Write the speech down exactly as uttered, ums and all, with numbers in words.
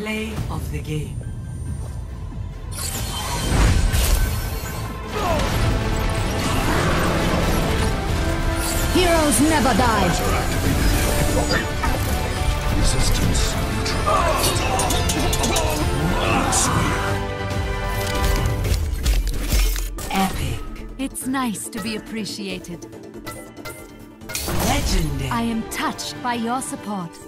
Play of the game. Heroes never die. Resistance Epic. It's nice to be appreciated. Legendary. I am touched by your support.